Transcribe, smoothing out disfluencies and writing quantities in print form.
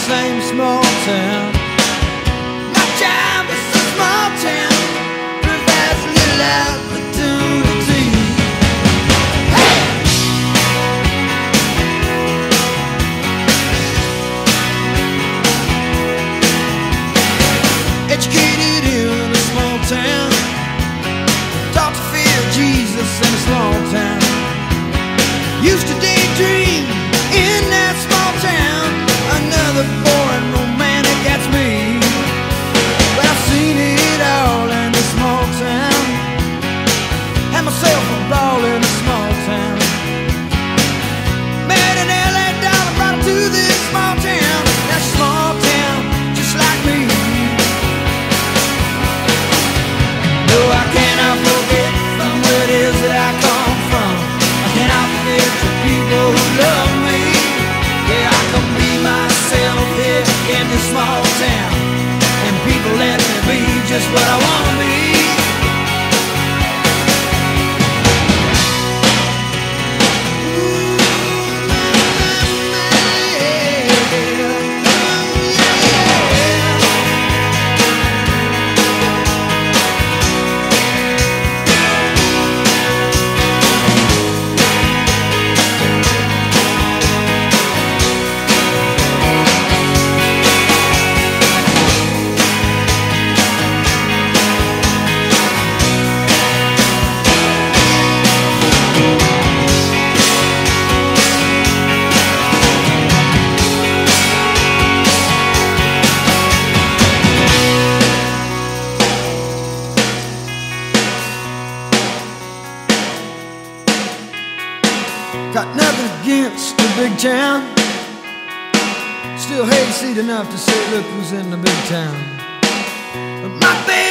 same small town. My job is a small town, provides little opportunity. Hey! Educated in a small town, taught to fear Jesus in a small town. Used to daydream in that small town. Another boring romantic, that's me. But I've seen it all in this small town. Had myself a ball in a small town. Met an LA dollar, brought her to this small town. That small town, just like me. No, I cannot forget from where it is that I come from. I cannot forget the people who love me. Yeah, I can be myself here in this small town, and people let me be just what I want to be. Got nothing against the big town, still hayseed enough to say, look who's in the big town. But my